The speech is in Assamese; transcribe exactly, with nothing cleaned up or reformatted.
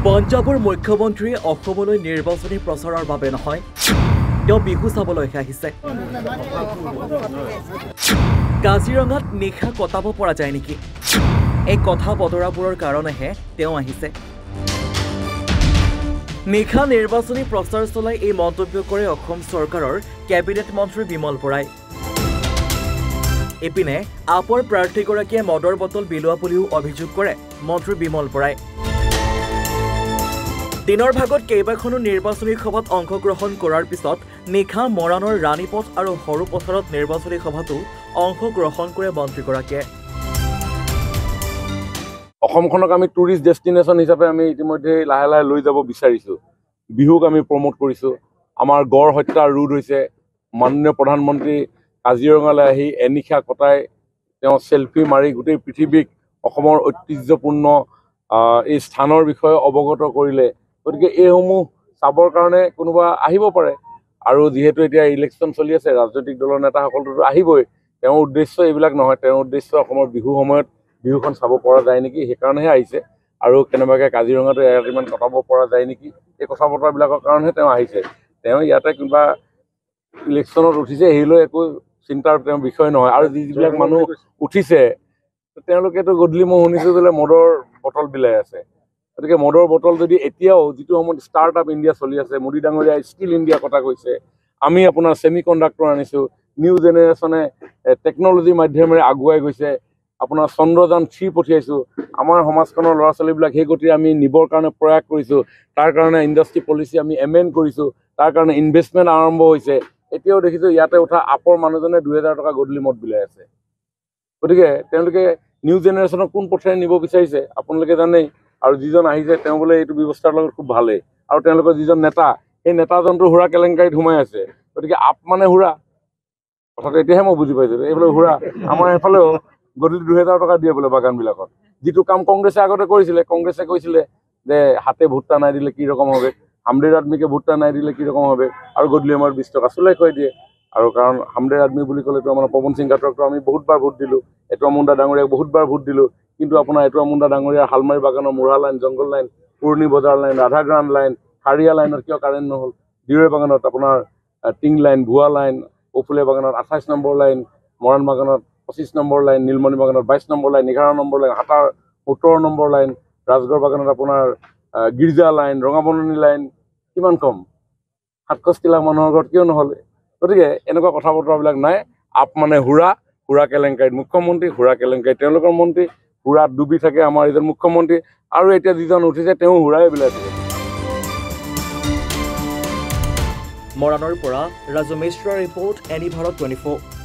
পঞ্জাবৰ মুখ্যমন্ত্ৰীয়ে অসমলৈ নিৰ্বাচনী প্ৰচাৰৰ বাবে নহয় তেওঁ বিহু চাবলৈ আহিছে। কাজিৰঙাত নিশা কটাব পৰা যায় নেকি? এই কথা বতৰাবোৰৰ কাৰণেহে তেওঁ আহিছে। নিশা নিৰ্বাচনী প্ৰচাৰ চলাই এই মন্তব্য কৰে অসম চৰকাৰৰ কেবিনেট মন্ত্ৰী বিমল বৰাই। ইপিনে আপৰ প্ৰাৰ্থীগৰাকীয়ে মদৰ বটল বিলোৱা বুলিও অভিযোগ কৰে মন্ত্ৰী বিমল বৰাই। দিনৰ ভাগত কেইবাখনো নিৰ্বাচনী সভাত অংশগ্ৰহণ কৰাৰ পিছত নিশা মৰাণৰ ৰাণীপথ আৰু সৰু পথাৰত নিৰ্বাচনী সভাতো অংশগ্ৰহণ কৰে মন্ত্ৰীগৰাকীয়ে। অসমখনক আমি টুৰিষ্ট ডেষ্টিনেশ্যন হিচাপে আমি ইতিমধ্যে লাহে লাহে লৈ যাব বিচাৰিছোঁ। বিহুক আমি প্ৰমোট কৰিছোঁ। আমাৰ গড় হত্যা ৰোধ হৈছে। মাননীয় প্ৰধানমন্ত্ৰী কাজিৰঙালৈ আহি এনিশা কটাই তেওঁ চেলফি মাৰি গোটেই পৃথিৱীক অসমৰ ঐতিহ্যপূৰ্ণ এই স্থানৰ বিষয়ে অৱগত কৰিলে। গতিকে এইসমূহ চাবৰ কাৰণে কোনোবা আহিব পাৰে আৰু যিহেতু এতিয়া ইলেকশ্যন চলি আছে ৰাজনৈতিক দলৰ নেতাসকলতো আহিবই। তেওঁৰ উদ্দেশ্য এইবিলাক নহয়, তেওঁৰ উদ্দেশ্য অসমৰ বিহু সময়ত বিহুখন চাব পৰা যায় নেকি সেইকাৰণেহে আহিছে আৰু কেনেবাকৈ কাজিৰঙাতো ইমান কটাব পৰা যায় নেকি এই কথা বতৰাবিলাকৰ কাৰণেহে তেওঁ আহিছে। তেওঁ ইয়াতে কিবা ইলেকশ্যনত উঠিছে সেইলৈ একো চিন্তাৰ তেওঁৰ বিষয় নহয়। আৰু যিবিলাক মানুহ উঠিছে তেওঁলোকেতো গধূলি মই শুনিছোঁ বোলে মদৰ বটল বিলাই আছে। গতিকে মদৰ বটল যদি এতিয়াও যিটো সময়ত ষ্টাৰ্ট আপ ইণ্ডিয়া চলি আছে, মোদী ডাঙৰীয়া স্কিল ইণ্ডিয়া কথা কৈছে, আমি আপোনাৰ ছেমি কণ্ডাক্টৰ আনিছোঁ, নিউ জেনেৰেশ্যনে টেকন'লজিৰ মাধ্যমেৰে আগুৱাই গৈছে, আপোনাৰ চন্দ্ৰযান থ্ৰী পঠিয়াইছোঁ, আমাৰ সমাজখনৰ ল'ৰা ছোৱালীবিলাক সেই গতিকে আমি নিবৰ কাৰণে প্ৰয়াস কৰিছোঁ, তাৰ কাৰণে ইণ্ডাষ্ট্ৰি পলিচি আমি এমেণ্ড কৰিছোঁ, তাৰ কাৰণে ইনভেষ্টমেণ্ট আৰম্ভ হৈছে। এতিয়াও দেখিছোঁ ইয়াতে উঠা আপৰ মানুহজনে দুহেজাৰ টকা গধূলি মদ বিলাই আছে। গতিকে তেওঁলোকে নিউ জেনেৰেশ্যনক কোন পথেৰে নিব বিচাৰিছে আপোনালোকে জানেই। আৰু যিজন আহিছে তেওঁ বোলে এইটো ব্যৱস্থাৰ লগত খুব ভালেই। আৰু তেওঁলোকৰ যিজন নেতা সেই নেতাজনটো হুৰা কেলেংকাৰীত সোমাই আছে। গতিকে আপ মানে হুৰা কথাটো এতিয়াহে মই বুজি পাইছোঁ। এইফালে হুৰা আমাৰ এইফালেও গধূলি দুহেজাৰ টকা দিয়ে বোলে বাগানবিলাকত। যিটো কাম কংগ্ৰেছে আগতে কৰিছিলে, কংগ্ৰেছে কৈছিলে যে হাতে ভোট্টা নাই দিলে কি ৰকম হবে, হামদেৰ আদমিকে ভোট্টা নাই দিলে কি ৰকম হবে, আৰু গধূলি আমাৰ বিছ টকা চুলাই খুৱাই দিয়ে। আৰু কাৰণ হামদেৰ আদমি বুলি ক'লেতো আমাৰ পৱন সিং ঘাটকটো আমি বহুতবাৰ ভোট দিলোঁ, এটুৱা মুণ্ডা ডাঙৰীয়াক বহুতবাৰ ভোট দিলোঁ। কিন্তু আপোনাৰ এটুৱা মুণ্ডা ডাঙৰীয়াৰ হালমাৰী বাগানৰ মুঢ়া লাইন, জংঘল লাইন, পুৰণি বজাৰ লাইন, ৰাধাগ্ৰাম লাইন, হাৰিয়া লাইনত কিয় কাৰেণ্ট নহ'ল, দিৰৈ বাগানত আপোনাৰ টিং লাইন, ভুৱা লাইন, ঔফুলীয়া বাগানত আঠাইছ নম্বৰ লাইন, মৰাণ বাগানত পঁচিছ নম্বৰ লাইন, নীলমণি বাগানত বাইছ নম্বৰ লাইন, এঘাৰ নম্বৰ লাইন, হাটাৰ সোতৰ নম্বৰ লাইন, ৰাজগড় বাগানত আপোনাৰ গীৰ্জা লাইন, ৰঙাবননি লাইন, কিমান কম সাতষষ্ঠি লাখ মানুহৰ ঘৰত কিয় নহ'লে? গতিকে এনেকুৱা কথা বতৰাবিলাক নাই। আপ মানে হুৰা, হুৰা কেলেংকাৰীত মুখ্যমন্ত্ৰী, হুৰা কেলেংকাৰীত তেওঁলোকৰ মন্ত্ৰী, হুৰাত ডুবি থাকে আমাৰ এইজন মুখ্যমন্ত্ৰী, আৰু এতিয়া যিজন উঠিছে তেওঁ হুৰাই বিলাই থাকে। মৰাণৰ পৰা ৰাজু মিশ্ৰৰ ৰিপৰ্ট, এনি ভাৰত টুৱেণ্টি ফ'ৰ।